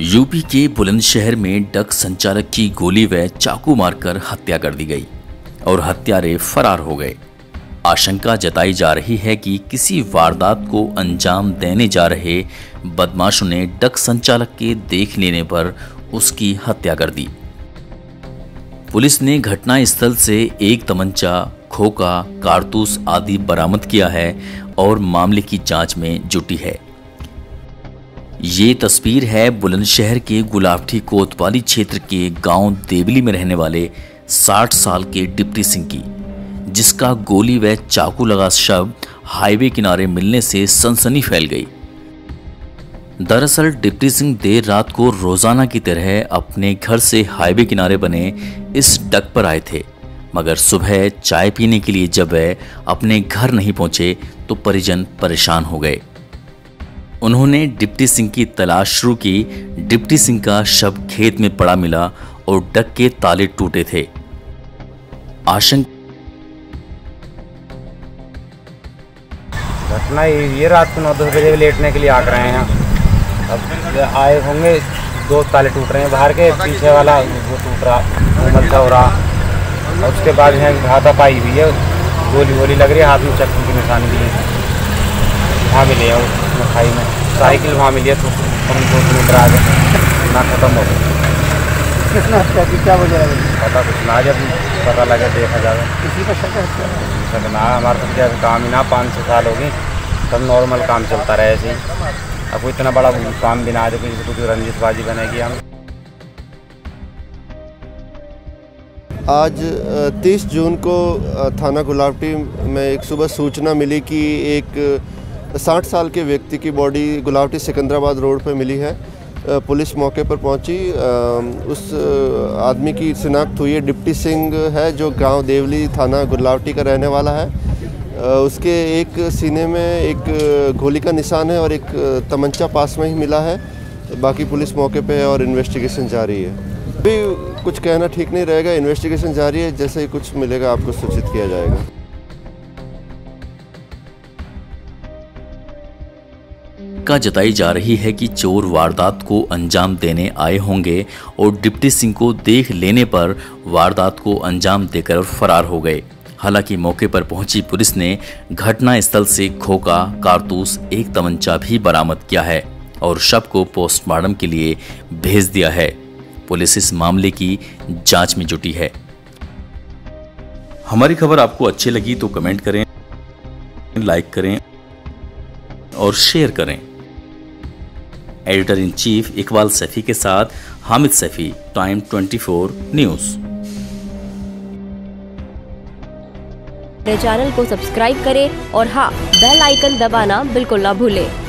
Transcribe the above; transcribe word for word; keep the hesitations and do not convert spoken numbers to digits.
UP के बुलंदशहर में duck संचालक की गोली व चाकू मारकर हत्या कर दी गई और हत्यारे फरार हो गए। आशंका जताई जा रही है कि किसी वारदात को अंजाम देने जा रहे बदमाशों ने डक संचालक के देख लेने पर उसकी हत्या कर दी। पुलिस ने घटनास्थल से एक तमंचा, खोखा, कारतूस आदि बरामद किया है और मामले की जांच में जुटी है। ये तस्वीर है बुलंदशहर के गुलाबटी कोतवाली क्षेत्र के गांव देवली में रहने वाले साठ साल के डिप्टी सिंह की, जिसका गोली व चाकू लगा शव हाईवे किनारे मिलने से सनसनी फैल गई। दरअसल डिप्टी सिंह देर रात को रोजाना की तरह अपने घर से हाईवे किनारे बने इस डक पर आए थे, मगर सुबह चाय पीने के लिए जब वह अपने घर नहीं पहुंचे तो परिजन परेशान हो गए। उन्होंने डिप्टी सिंह की तलाश शुरू की। डिप्टी सिंह का शव खेत में पड़ा मिला और डक के ताले टूटे थे। आशंका घटना ये रात को नौ दस बजे लेटने के लिए आ रहे हैं। अब आए होंगे, दो ताले टूट रहे हैं बाहर के, पीछे वाला वो टूट रहा, कोमल सा हो रहा। और उसके बाद यहाँ हाथापाई हुई है, गोली गोली लग रही है, हाथ में चक्कू की निशानी भी है। वहाँ मिले हैं उसमें खाई में, साइकिल वहाँ मिली है तो हम दो किलोमीटर आगे ना खत्म हो गई। कितना हत्या की क्या वजह है? पता कुछ ना, जब पता लगे देखा जाए। किसी का शक है? ना, हमारे साथ जैसे काम ही ना पाँच छः साल हो गई, सब नॉर्मल काम चलता रहे ऐसे ही। अब कोई इतना बड़ा काम भी ना जो किसी को कुछ रंजिशबाजी बनेगी। हम आज तीस जून को थाना गुलाबटी में एक सुबह सूचना मिली कि एक साठ साल के व्यक्ति की बॉडी गुलाबटी सिकंदराबाद रोड पर मिली है। पुलिस मौके पर पहुंची। उस आदमी की शिनाख्त हुई है, डिप्टी सिंह है जो गांव देवली थाना गुलाबटी का रहने वाला है। उसके एक सीने में एक गोली का निशान है और एक तमंचा पास में ही मिला है। बाकी पुलिस मौके पे है और इन्वेस्टिगेशन जारी है। अभी कुछ कहना ठीक नहीं रहेगा, इन्वेस्टिगेशन जारी है। जैसे ही कुछ मिलेगा आपको सूचित किया जाएगा। का जताई जा रही है कि चोर वारदात को अंजाम देने आए होंगे और डिप्टी सिंह को देख लेने पर वारदात को अंजाम देकर फरार हो गए। हालांकि मौके पर पहुंची पुलिस ने घटना स्थल से खोखा, कारतूस, एक तमंचा भी बरामद किया है और शव को पोस्टमार्टम के लिए भेज दिया है। पुलिस इस मामले की जांच में जुटी है। हमारी खबर आपको अच्छी लगी तो कमेंट करें, लाइक करें और शेयर करें। Editor in chief Iqbal Saifi के साथ हामिद सैफी, टाइम चौबीस न्यूज़। चैनल को सब्सक्राइब करें और हाँ, बेल आइकन दबाना बिल्कुल ना भूलें।